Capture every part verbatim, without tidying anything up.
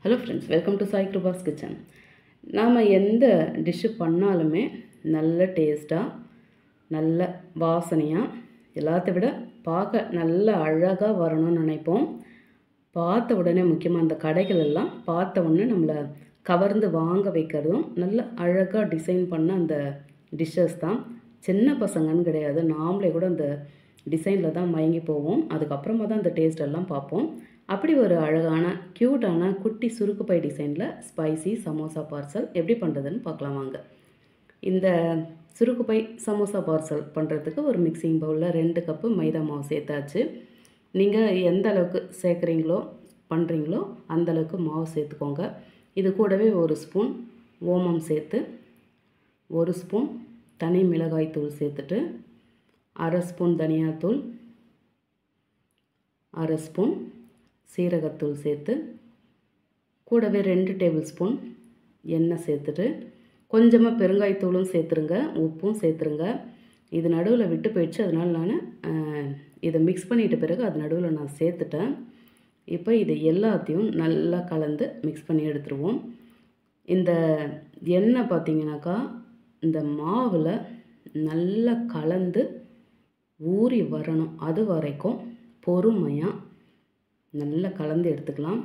Hello friends, welcome to Sai Kripa's kitchen. நாம் எந்த dish பண்ணாலுமே நல்ல டேஸ்ட்டாக, நல்ல வாசனையாக, எல்லாத்த விட பார்க்க நல்ல அழகாக வரணும்னு நினைப்போம். பார்த்த உடனே முக்கியமாக அந்த கடைகள் எல்லாம் பார்த்த உடனே நம்மளை கவர்ந்து வாங்க வைக்கிறதும் நல்ல அழகாக டிசைன் பண்ண அந்த டிஷ்ஷஸ் தான். சின்ன பசங்கன்னு கிடையாது, நாமளே கூட அந்த டிசைனில் தான் மயங்கி போவோம். அதுக்கப்புறமா தான் அந்த டேஸ்ட் எல்லாம் பார்ப்போம். அப்படி ஒரு அழகான க்யூட்டான குட்டி சுருக்கு பை டிசைனில் ஸ்பைசி சமோசா பார்சல் எப்படி பண்ணுறதுன்னு பார்க்கலாம் வாங்க. இந்த சுருக்கு பை சமோசா பார்சல் பண்ணுறதுக்கு ஒரு மிக்சிங் பவுலில் ரெண்டு கப்பு மைதா மாவு சேர்த்தாச்சு. நீங்கள் எந்த அளவுக்கு சேர்க்குறீங்களோ பண்ணுறீங்களோ அந்தளவுக்கு மாவு சேர்த்துக்கோங்க. இது கூடவே ஒரு ஸ்பூன் ஓமம் சேர்த்து, ஒரு ஸ்பூன் தனி மிளகாய் தூள் சேர்த்துட்டு, அரை ஸ்பூன் தனியாத்தூள், அரை ஸ்பூன் சீரகத்தூள் சேர்த்து, கூடவே ரெண்டு டேபிள் ஸ்பூன் எண்ணெய் சேர்த்துட்டு, கொஞ்சமாக பெருங்காயத்தூளும் சேர்த்துருங்க, உப்பும் சேர்த்துருங்க. இது நடுவில் விட்டு போயிடுச்சு, அதனால் நான் இதை மிக்ஸ் பண்ணிட்ட பிறகு அது நடுவில் நான் சேர்த்துட்டேன். இப்போ இது எல்லாத்தையும் நல்லா கலந்து மிக்ஸ் பண்ணி எடுத்துருவோம். இந்த எண்ணெய் பார்த்திங்கனாக்கா இந்த மாவில் நல்லா கலந்து ஊறி வரணும். அது வரைக்கும் பொறுமையாக நல்லா கலந்து எடுத்துக்கலாம்.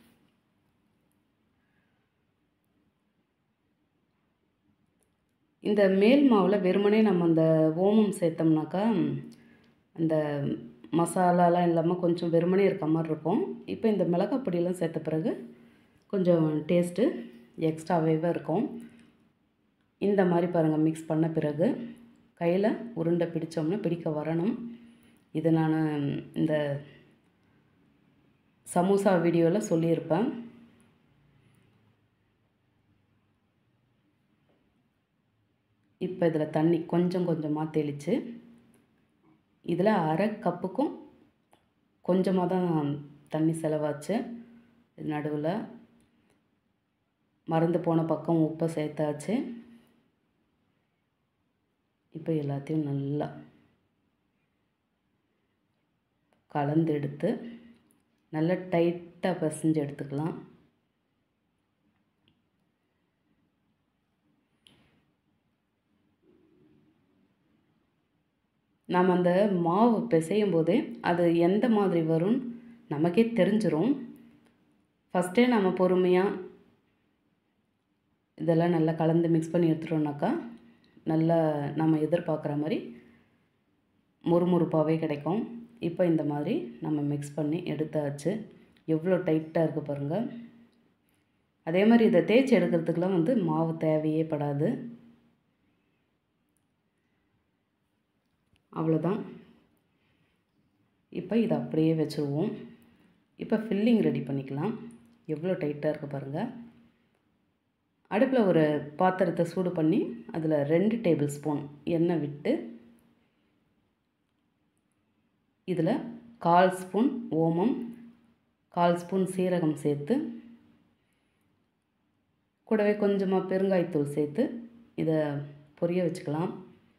இந்த மேல் மாவில் வெறுமனே நம்ம அந்த ஓமம் சேர்த்தோம்னாக்கா அந்த மசாலாலாம் இல்லாமல் கொஞ்சம் வெறுமனே இருக்க மாதிரி இருக்கும். இப்போ இந்த மிளகாய் பொடியெல்லாம் சேர்த்த பிறகு கொஞ்சம் டேஸ்ட்டு எக்ஸ்ட்ராவே இருக்கும். இந்த மாதிரி பாருங்கள், மிக்ஸ் பண்ண பிறகு கையில் உருண்டை பிடிச்சோம்னா பிடிக்க வரணும். இது நான் இந்த சமோசா வீடியோவில் சொல்லியிருப்பேன். இப்போ இதில் தண்ணி கொஞ்சம் கொஞ்சமாக தெளித்து, இதில் அரை கப்புக்கும் கொஞ்சமாக தான் தண்ணி செலவாச்சு. இது நடுவில் மறந்து போன பக்கம் உப்பை சேர்த்தாச்சு. இப்போ எல்லாத்தையும் நல்லா கலந்து எடுத்து நல்லா டைட்டாக பிசைஞ்சு எடுத்துக்கலாம். நாம் அந்த மாவு பிசையும் போதே அது எந்த மாதிரி வரும்னு நமக்கே தெரிஞ்சிடும். ஃபஸ்ட்டே நம்ம பொறுமையாக இதெல்லாம் நல்லா கலந்து மிக்ஸ் பண்ணி எடுத்துட்டோம்னாக்கா நல்லா நம்ம எதிர்பார்க்குற மாதிரி முறுமுறுப்பாகவே கிடைக்கும். இப்போ இந்த மாதிரி நம்ம மிக்ஸ் பண்ணி எடுத்தாச்சு. எவ்வளோ டைட்டாக இருக்குது பாருங்கள். அதே மாதிரி இதை தேய்ச்சி எடுக்கிறதுக்கெலாம் வந்து மாவு தேவையே படாது. அவ்வளோதான். இப்போ இதை அப்படியே வச்சுருவோம். இப்போ ஃபில்லிங் ரெடி பண்ணிக்கலாம். எவ்வளோ டைட்டாக இருக்குது பாருங்கள். அடுப்பில் ஒரு பாத்திரத்தை சூடு பண்ணி அதில் ரெண்டு டேபிள் ஸ்பூன் எண்ணெய் விட்டு, இதில் கால் ஸ்பூன் ஓமம், கால் ஸ்பூன் சீரகம் சேர்த்து, கூடவே கொஞ்சமாக பெருங்காயத்தூள் சேர்த்து இதை பொரிய வச்சுக்கலாம்.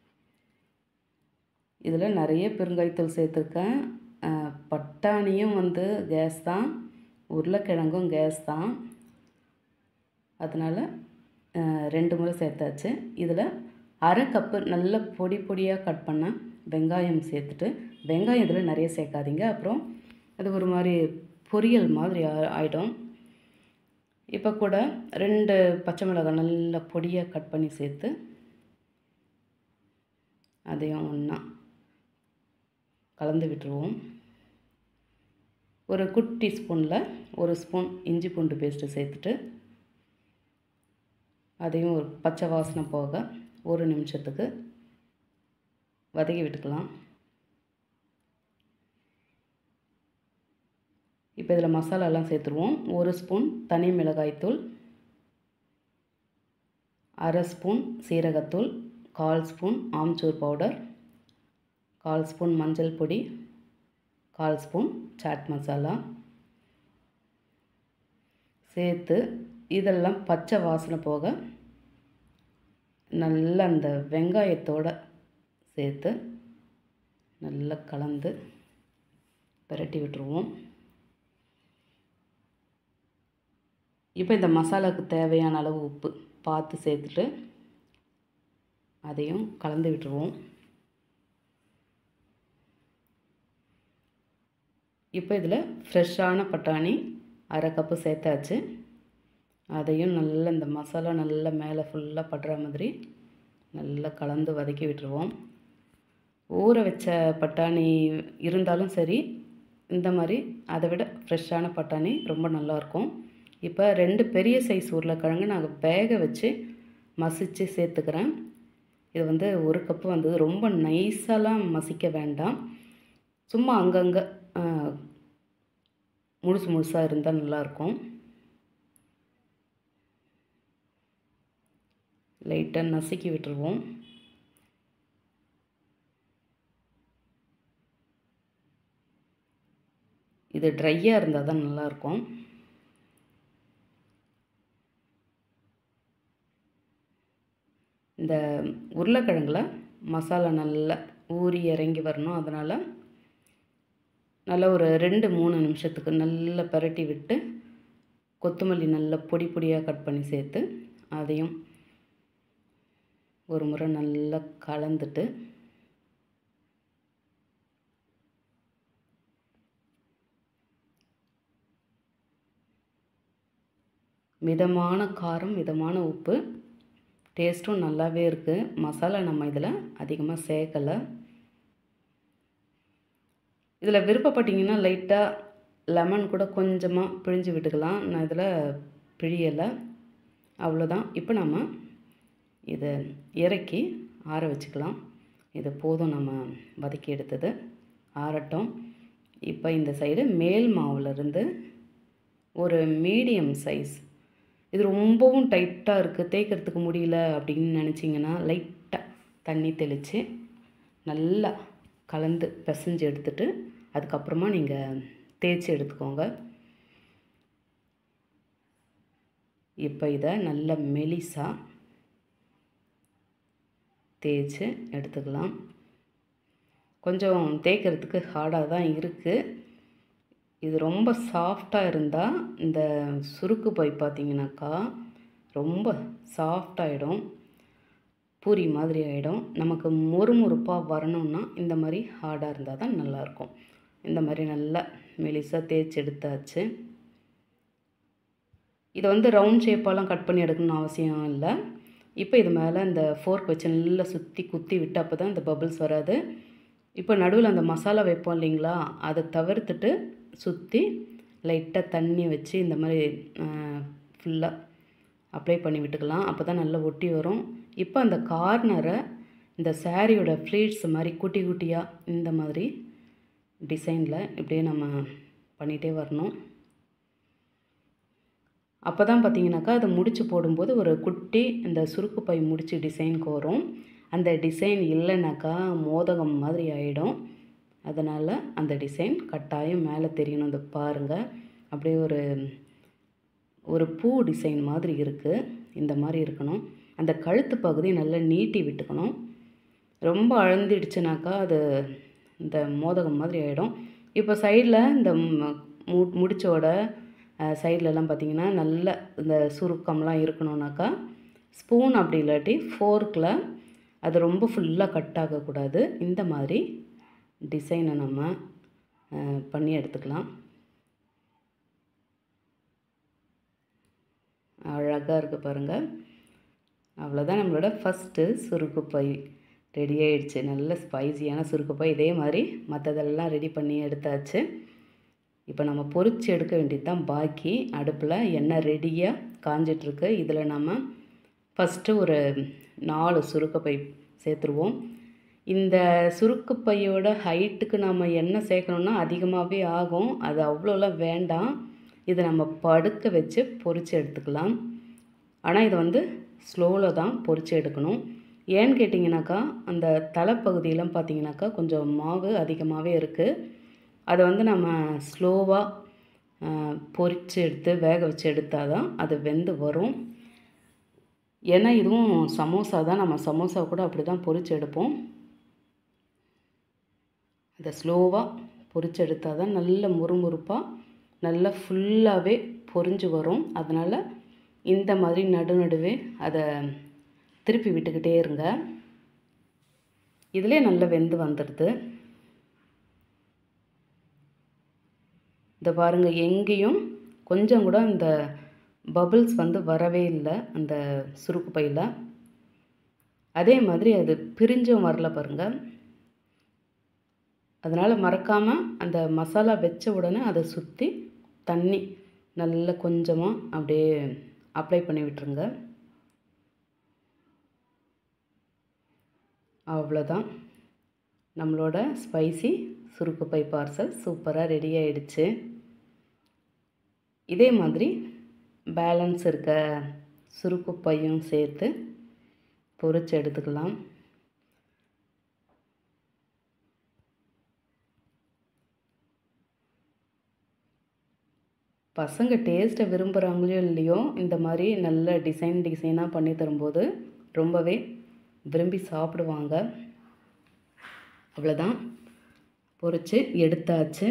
இதில் நிறைய பெருங்காயத்தூள் சேர்த்துருக்கேன். பட்டாணியும் வந்து கேஸ் தான், உருளைக்கிழங்கும் கேஸ் தான், அதனால் ரெண்டு முறை சேர்த்தாச்சு. இதில் அரை கப்பு நல்ல பொடி பொடியாக கட் பண்ண வெங்காயம் சேர்த்துட்டு, வெங்காயம் இதில் நிறைய சேர்க்காதீங்க, அப்புறம் அது ஒரு மாதிரி பொரியல் மாதிரி ஆகிடும். இப்போ கூட ரெண்டு பச்சை மிளகாய் நல்ல பொடியாக கட் பண்ணி சேர்த்து அதையும் ஒன்றா கலந்து விட்டுருவோம். ஒரு குட்டி ஸ்பூனில் ஒரு ஸ்பூன் இஞ்சி பூண்டு பேஸ்ட்டு சேர்த்துட்டு அதையும் ஒரு பச்சை வாசனை போக ஒரு நிமிஷத்துக்கு வதக்கி விட்டுக்கலாம். இப்போ இதில் மசாலாலாம் சேர்த்துருவோம். ஒரு ஸ்பூன் தனி மிளகாய்த்தூள், அரை ஸ்பூன் சீரகத்தூள், கால் ஸ்பூன் ஆம்ச்சூர் பவுடர், கால் ஸ்பூன் மஞ்சள் பொடி, கால் ஸ்பூன் சாட் மசாலா சேர்த்து இதெல்லாம் பச்சை வாசனை போக நல்லா அந்த வெங்காயத்தோடு சேர்த்து நல்லா கலந்து பிரட்டி விட்டுருவோம். இப்போ இந்த மசாலாவுக்கு தேவையான அளவு உப்பு பார்த்து சேர்த்துட்டு அதையும் கலந்து விட்டுருவோம். இப்போ இதில் ஃப்ரெஷ்ஷான பட்டாணி அரை கப்பு சேர்த்தாச்சு. அதையும் நல்லா இந்த மசாலா நல்லா மேலே ஃபுல்லாக படுற மாதிரி நல்லா கலந்து வதக்கி விட்டுருவோம். ஊற வச்ச பட்டாணி இருந்தாலும் சரி, இந்த மாதிரி அதை விட ஃப்ரெஷ்ஷான பட்டாணி ரொம்ப நல்லாயிருக்கும். இப்போ ரெண்டு பெரிய சைஸ் உருளைக்கிழங்கு நாங்கள் வேக வச்சு மசித்து சேர்த்துக்கிறேன். இது வந்து ஒரு கப்பு வந்தது. ரொம்ப நைஸாலாம் மசிக்க வேண்டாம், சும்மா அங்கங்கே முழுசு முழுசாக இருந்தால் நல்லாயிருக்கும். லைட்டாக நசுக்கி விட்டுருவோம். இது ட்ரையாக இருந்தால் தான் நல்லாயிருக்கும். இந்த உருளைக்கிழங்குல மசாலா நல்லா ஊறி இறங்கி வரணும். அதனால் நல்லா ஒரு ரெண்டு மூணு நிமிஷத்துக்கு நல்லா பரட்டி விட்டு கொத்தமல்லி நல்லா பொடி பொடியாக கட் பண்ணி சேர்த்து அதையும் ஒரு முறை நல்லா கலந்துட்டு மிதமான காரம், மிதமான உப்பு, டேஸ்ட்டும் நல்லாவே இருக்குது. மசாலா நம்ம இதில் அதிகமாக சேர்க்கலை. இதில் விருப்பப்பட்டிங்கன்னா லைட்டாக லெமன் கூட கொஞ்சமாக பிழிஞ்சு விட்டுக்கலாம். நான் இதில் பிழியலை. அவ்வளோதான். இப்போ நம்ம இதை இறக்கி ஆற வச்சுக்கலாம். இது போதும், நம்ம வதக்கி எடுத்தது ஆறட்டும். இப்போ இந்த சைடு மேல் மாவுலேருந்து ஒரு மீடியம் சைஸ், இது ரொம்பவும் டைட்டாக இருக்குது, தேய்க்கிறதுக்கு முடியல அப்படின்னு நினச்சிங்கன்னா லைட்டாக தண்ணி தெளித்து நல்லா கலந்து பிசைஞ்சு எடுத்துட்டு அதுக்கப்புறமா நீங்கள் தேய்ச்சி எடுத்துக்கோங்க. இப்போ இதை நல்ல மெலிசாக தேய்ச்சி எடுத்துக்கலாம். கொஞ்சம் தேய்க்கிறதுக்கு ஹார்டாக தான் இருக்குது. இது ரொம்ப சாஃப்டாக இருந்தால் இந்த சுருக்கு பை பார்த்திங்கனாக்கா ரொம்ப சாஃப்டாகிடும், பூரி மாதிரி ஆகிடும். நமக்கு மொறுமொறுப்பாக வரணும்னா இந்த மாதிரி ஹார்டாக இருந்தால் தான் நல்லாயிருக்கும். இந்த மாதிரி நல்லா மெலிசாக தேய்ச்சி எடுத்தாச்சு. இதை வந்து ரவுண்ட் ஷேப்பாலாம் கட் பண்ணி எடுக்கணும்னு அவசியம் இல்லை. இப்போ இது மேலே இந்த ஃபோர்க் வச்சு நல்லா சுற்றி குத்தி விட்டு அப்போ தான் இந்த பபிள்ஸ் வராது. இப்போ நடுவில் அந்த மசாலா வைப்போம் இல்லைங்களா, அதை தவிர்த்துட்டு சுற்றி லைட்டாக தண்ணி வச்சு இந்த மாதிரி ஃபுல்லாக அப்ளை பண்ணி விட்டுக்கலாம். அப்போ தான் நல்லா ஒட்டி வரும். இப்போ அந்த கார்னரை இந்த சாரியோட ஃப்ளீட்ஸ் மாதிரி குட்டி குட்டியாக இந்த மாதிரி டிசைனில் இப்படியே நம்ம பண்ணிகிட்டே வரணும். அப்போ தான் பார்த்திங்கனாக்கா அதை முடிச்சு போடும்போது ஒரு குட்டி இந்த சுருக்கு பை முடிச்சு டிசைனுக்கு வரும். அந்த டிசைன் இல்லைனாக்கா மோதகம் மாதிரி ஆகிடும். அதனால் அந்த டிசைன் கட்டாயம் மேலே தெரியணும். இந்த பாருங்கள், அப்படியே ஒரு ஒரு பூ டிசைன் மாதிரி இருக்குது. இந்த மாதிரி இருக்கணும். அந்த கழுத்து பகுதி நல்லா நீட்டி விட்டுக்கணும். ரொம்ப அழுந்திடுச்சுனாக்கா அது இந்த மோதகம் மாதிரி ஆகிடும். இப்போ சைடில் இந்த மு முடிச்சோட சைட்லலாம் பார்த்திங்கன்னா நல்ல இந்த சுருக்கம்லாம் இருக்கணும்னாக்கா ஸ்பூன் அப்படி இல்லாட்டி ஃபோர்க்கில் அது ரொம்ப ஃபுல்லாக கட் ஆகக்கூடாது. இந்த மாதிரி டிசைனை நம்ம பண்ணி எடுத்துக்கலாம். அழகாக இருக்குது பாருங்கள். அவ்வளோதான், நம்மளோட ஃபஸ்ட்டு சுருக்கு பை ரெடி ஆகிடுச்சு. நல்ல ஸ்பைசியான சுருக்கு பை. இதே மாதிரி மற்றதெல்லாம் ரெடி பண்ணி எடுத்தாச்சு. இப்போ நம்ம பொரிச்சு எடுக்க வேண்டியது தான் பாக்கி. அடுப்பில் எண்ணெய் ரெடியாக காஞ்சிட்ருக்கு. இதில் நம்ம ஃபஸ்ட்டு ஒரு நாலு சுருக்கு பை சேர்த்துருவோம். இந்த சுருக்கு பையோட ஹைட்டுக்கு நம்ம எண்ணெய் சேர்க்கணுன்னா அதிகமாகவே ஆகும். அது அவ்வளோலாம் வேண்டாம். இதை நம்ம படுக்க வச்சு பொரித்து எடுத்துக்கலாம். ஆனால் இதை வந்து ஸ்லோவில் தான் பொரித்து எடுக்கணும். ஏன்னு கேட்டிங்கனாக்கா அந்த தலைப்பகுதியெலாம் பார்த்திங்கனாக்கா கொஞ்சம் மாவு அதிகமாகவே இருக்குது. அதை வந்து நம்ம ஸ்லோவாக பொரித்து எடுத்து வேக வச்சு எடுத்தால் தான் அது வெந்து வரும். ஏன்னா இதுவும் சமோசா தான், நம்ம சமோசா கூட அப்படி தான் பொரித்து எடுப்போம். அதை ஸ்லோவாக பொரித்து எடுத்தால் தான் நல்ல முறுமுறுப்பாக நல்லா ஃபுல்லாகவே பொரிஞ்சு வரும். அதனால் இந்த மாதிரி நடு நடுவே அதை திருப்பி விட்டுக்கிட்டே இருங்க. இதிலே நல்லா வெந்து வந்துடுது. இந்த பாருங்கள், எங்கேயும் கொஞ்சம் கூட இந்த பபிள்ஸ் வந்து வரவே இல்லை அந்த சுருக்கு பையில். அதே மாதிரி அது பிரிஞ்சும் வரல பாருங்கள். அதனால் மறக்காமல் அந்த மசாலா வச்ச உடனே அதை சுற்றி தண்ணி நல்லா கொஞ்சமாக அப்படியே அப்ளை பண்ணி விட்டுருங்க. அவ்வளோதான், நம்மளோட ஸ்பைசி சுருக்கு பை பார்சல் சூப்பராக ரெடி ஆகிடுச்சு. இதே மாதிரி பேலன்ஸ் இருக்க சுருக்கு பையும் சேர்த்து பொரிச்சு எடுத்துக்கலாம். பசங்க டேஸ்ட்டை விரும்புகிறாங்களோ இல்லையோ, இந்த மாதிரி நல்ல டிசைன் டிசைனாக பண்ணி தரும்போது ரொம்பவே விரும்பி சாப்பிடுவாங்க. அவ்வளோதான், பொரிச்சு எடுத்தாச்சு.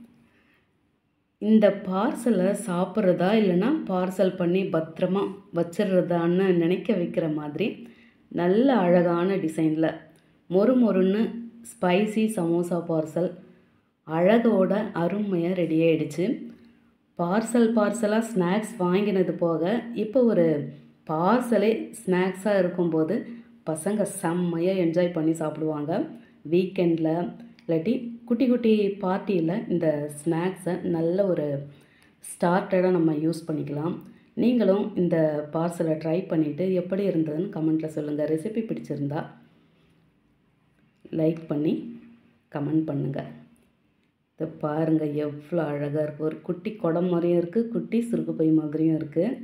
இந்த பார்சலை சாப்பிட்றதா இல்லைன்னா பார்சல் பண்ணி பத்திரமா வச்சிடுறதான்னு நினைக்க வைக்கிற மாதிரி நல்ல அழகான டிசைனில் மொறு மொறுன்னு ஸ்பைசி சமோசா பார்சல் அழகோட அருமையாக ரெடி ஆகிடுச்சு. பார்சல் பார்சலாக ஸ்நாக்ஸ் வாங்கினது போக இப்போ ஒரு பார்சலே ஸ்நாக்ஸாக இருக்கும்போது பசங்க செம்மையாக என்ஜாய் பண்ணி சாப்பிடுவாங்க. வீக்கெண்டில் இல்லாட்டி குட்டி குட்டி பார்ட்டியில் இந்த ஸ்நாக்ஸை நல்ல ஒரு ஸ்டார்டடாக நம்ம யூஸ் பண்ணிக்கலாம். நீங்களும் இந்த பார்சலை ட்ரை பண்ணிவிட்டு எப்படி இருந்ததுன்னு கமெண்ட்டில் சொல்லுங்கள். ரெசிபி பிடிச்சிருந்தா லைக் பண்ணி கமெண்ட் பண்ணுங்கள். இதை பாருங்கள், எவ்வளோ அழகாக இருக்குது. ஒரு குட்டி குடம் மாதிரியும் இருக்குது, குட்டி சுருக்கு பை மாதிரியும் இருக்குது.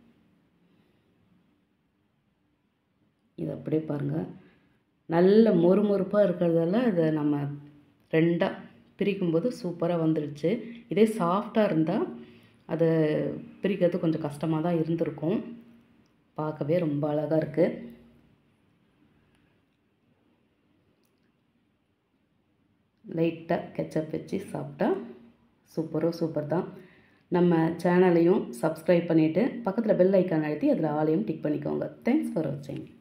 இது அப்படியே பாருங்கள், நல்ல மொறு மொறுப்பாக இருக்கிறதால அதை நம்ம ரெண்டாக பிரிக்கும்போது சூப்பராக வந்துடுச்சு. இதே சாஃப்டாக இருந்தால் அதை பிரிக்கிறது கொஞ்சம் கஷ்டமாக தான் இருந்திருக்கும். பார்க்கவே ரொம்ப அழகாக இருக்குது. லைட்டாக கெச்சப் வச்சு சாப்பிட்டா சூப்பரோ சூப்பர் தான். நம்ம சேனலையும் சப்ஸ்கிரைப் பண்ணிவிட்டு பக்கத்தில் பெல் ஐக்கான் அழுத்தி அதில் ஆலையும் டிக் பண்ணிக்கோங்க. தேங்க்ஸ் ஃபார் வாட்சிங்.